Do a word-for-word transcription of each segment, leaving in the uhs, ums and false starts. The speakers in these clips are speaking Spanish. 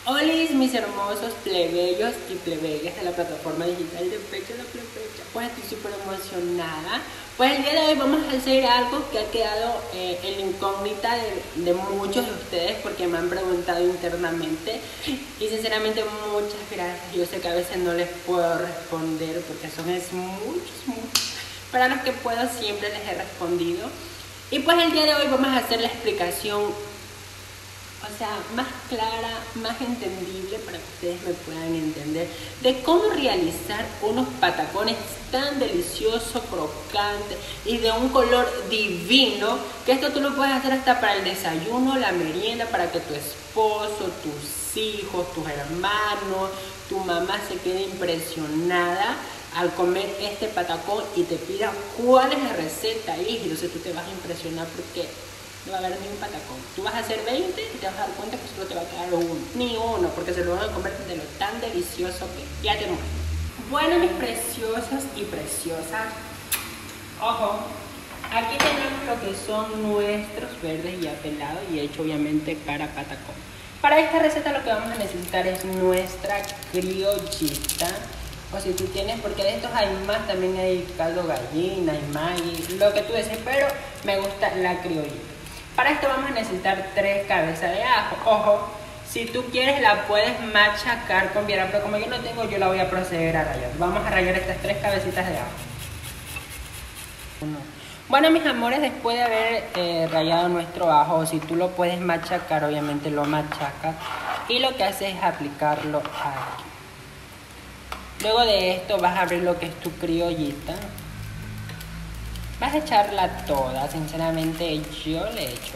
Hola mis hermosos plebeyos y plebeyas de la plataforma digital de Pecho la Plebeya. Pues estoy súper emocionada. Pues el día de hoy vamos a hacer algo que ha quedado eh, en la incógnita de, de muchos de ustedes porque me han preguntado internamente. Y sinceramente muchas gracias. Yo sé que a veces no les puedo responder porque son es muchos, muchos. Para los que puedo siempre les he respondido. Y pues el día de hoy vamos a hacer la explicación, o sea, más clara, más entendible para que ustedes me puedan entender de cómo realizar unos patacones tan deliciosos, crocantes y de un color divino, que esto tú lo puedes hacer hasta para el desayuno, la merienda, para que tu esposo, tus hijos, tus hermanos, tu mamá se quede impresionada al comer este patacón y te pida cuál es la receta, y entonces tú te vas a impresionar porque no va a haber ni un patacón. Tú vas a hacer veinte y te vas a dar cuenta que solo te va a quedar uno, ni uno, porque se lo van a comer de lo tan delicioso que ya te muero. Bueno, mis preciosos y preciosas, ojo, aquí tenemos lo que son nuestros verdes ya pelados y hecho obviamente para patacón. Para esta receta lo que vamos a necesitar es nuestra criollita, o si tú tienes, porque de estos hay más, también hay caldo gallina, hay Maggi, lo que tú desees, pero me gusta la criollita. Para esto vamos a necesitar tres cabezas de ajo. Ojo, si tú quieres la puedes machacar con viera, pero como yo no tengo, yo la voy a proceder a rallar. Vamos a rallar estas tres cabecitas de ajo. Bueno, mis amores, después de haber eh, rallado nuestro ajo, si tú lo puedes machacar, obviamente lo machacas y lo que haces es aplicarlo aquí. Luego de esto vas a abrir lo que es tu criollita. Vas a echarla toda, sinceramente yo le echo.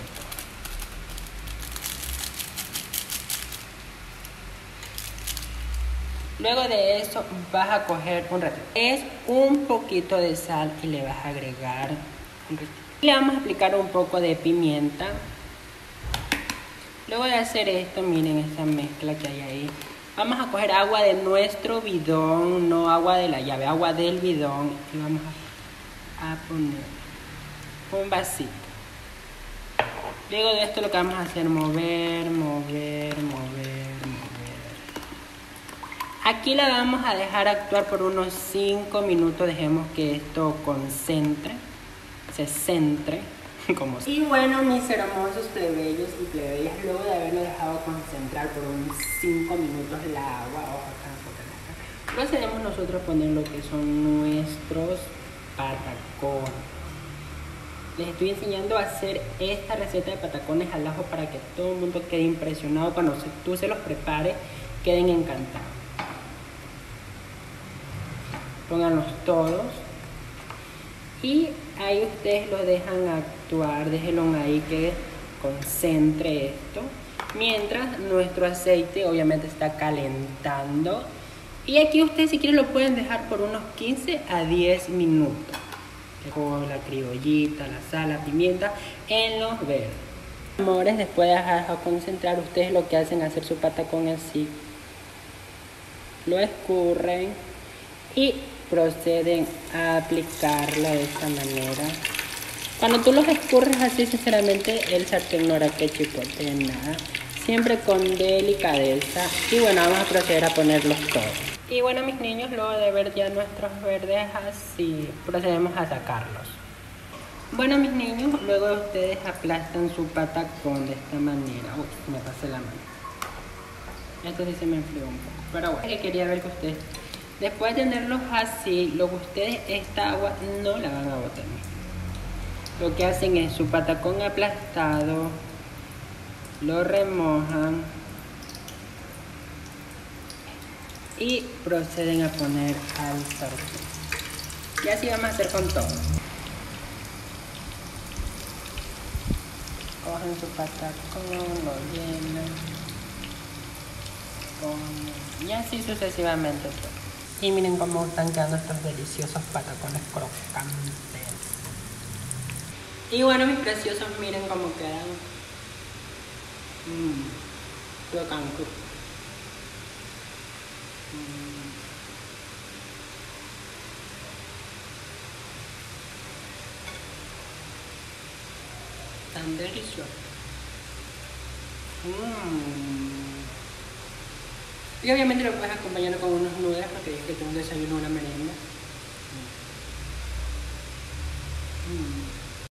Luego de eso vas a coger un ratito. Es un poquito de sal y le vas a agregar un ratito. Le vamos a aplicar un poco de pimienta. Luego de hacer esto, miren esta mezcla que hay ahí. Vamos a coger agua de nuestro bidón, no agua de la llave, agua del bidón. Y vamos a, a poner un vasito. Luego de esto lo que vamos a hacer es mover, mover, mover, mover. Aquí la vamos a dejar actuar por unos cinco minutos. Dejemos que esto concentre, se centre. Como y bueno, mis hermosos plebeyos y plebeyas, luego de haberlo dejado concentrar por unos cinco minutos la agua, ojo acá, procedemos nosotros a poner lo que son nuestros patacones. Les estoy enseñando a hacer esta receta de patacones al ajo para que todo el mundo quede impresionado cuando tú se los prepares, queden encantados. Pónganlos todos y ahí ustedes lo dejan actuar, déjenlo ahí que concentre esto, mientras nuestro aceite obviamente está calentando. Y aquí ustedes si quieren lo pueden dejar por unos quince a diez minutos. Con la criollita, la sal, la pimienta en los verdes. Amores, después de dejar concentrar, ustedes lo que hacen es hacer su patacón así. Lo escurren y proceden a aplicarla de esta manera. Cuando tú los escurres así, sinceramente el sartén no hará que chipote nada. Siempre con delicadeza. Y bueno, vamos a proceder a ponerlos todos. Y bueno, mis niños, luego de ver ya nuestros verdes así, procedemos a sacarlos. Bueno, mis niños, luego ustedes aplastan su patacón de esta manera. Uy, me pasé la mano. Esto sí se me enfrió un poco. Pero bueno, que quería ver que ustedes, después de tenerlos así, lo que ustedes, esta agua no la van a botar. Lo que hacen es su patacón aplastado, lo remojan y proceden a poner al sartén. Y así vamos a hacer con todo. Cogen su patacón, lo llenan, con... y así sucesivamente todo. Y miren cómo están quedando estos deliciosos patacones crocantes. Y bueno, mis preciosos, miren cómo quedan. Mmm, crocantes. Tan delicioso. Mmm. Y obviamente lo puedes acompañar con unos noodles porque es que tengo un desayuno o una merienda. Mm.